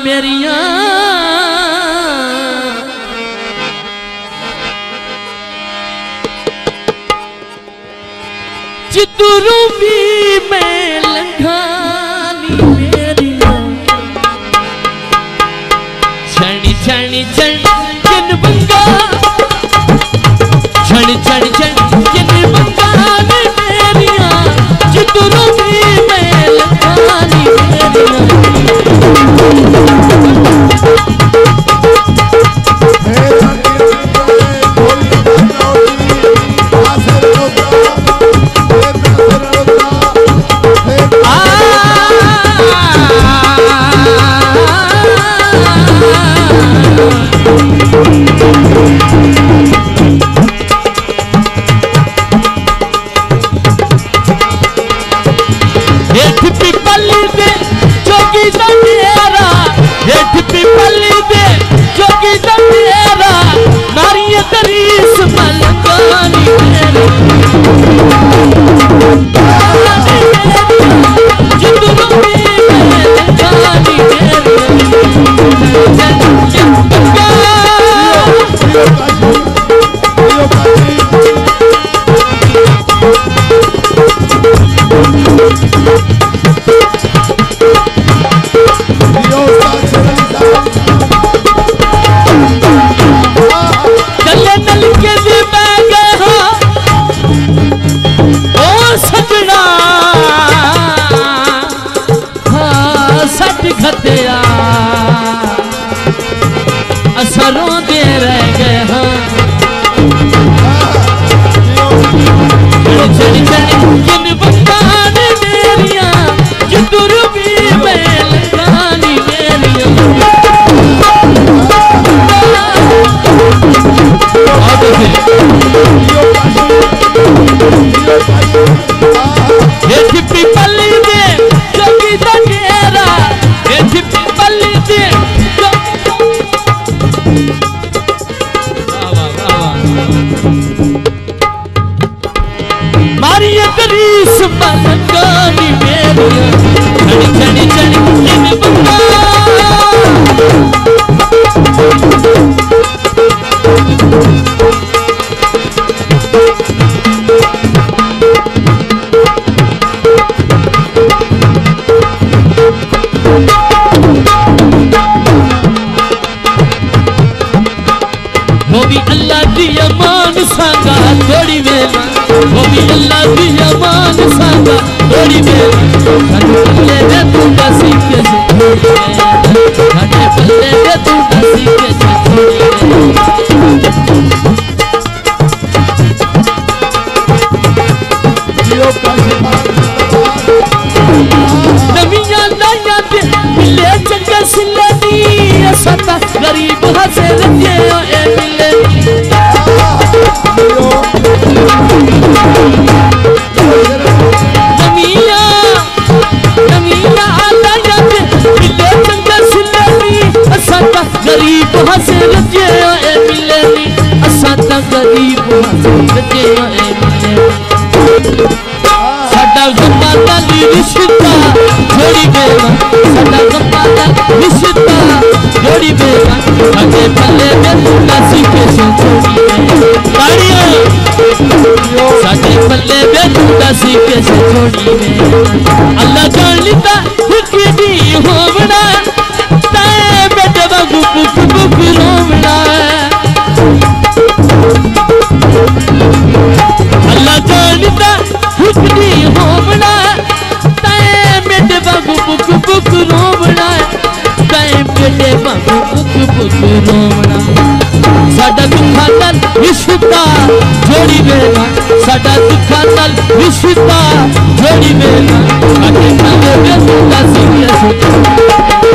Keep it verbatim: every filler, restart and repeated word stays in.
मेरिया जितरू भी मैं लंघानी मेरिया छणी छणी छण जिन बंगा छण छण छण जिन बंगा ने मेरिया जितरू भी मैं लंघानी असरों दे रह गए हाँ चली चली किन बंगान मेरिया जितुर भी मैं लंघानी मेरिया ये छिपी पल्ली दे जोगी दा डेरा ये छिपी पल्ली दे मारी करीस मलंगानी मेरिया चढ़ी चढ़ी चढ़ी जिन बंगा वो भी अल्लाह दी अमान सांगा थोड़ी वेला वो भी अल्लाह दी अमान सांगा थोड़ी वेला घटे पल्ले दे तू दसी के से थोड़ी वेला घटे पल्ले दे तू दसी के से थोड़ी वेला नविया लाया दे मिले चंगा सिले दी सता गरीब हसे रजे ए मिले नमिया नमिया लाया दे मिले चंगा सिले दी सता गरीब हसे रजे ए मिले सता गरीब हसे रजे ए मिले साडा गम्मा दा रिश्ता जोड़ी बेवा साडा गम्मा दा रिश्ता जोड़ी बेवा आगे पल्ले में तू दसी के से जोड़ी ताड़ियां साडे पल्ले में तू दसी के से जोड़ी अल्लाह जान लिता हुक्की होवना ताए बेटे बागू बुक बुक रोवना अल्लाह जान लिता हुक्की होवना ताए बेटे बागू बुक बुक रोवना ताए बेटे बागू बुक बुक रोवना साडा दुखा नाल रिश्ता जोड़ी वेला साडा दुखा नाल रिश्ता जोड़ी वेला आके पल्ले में तू दसी के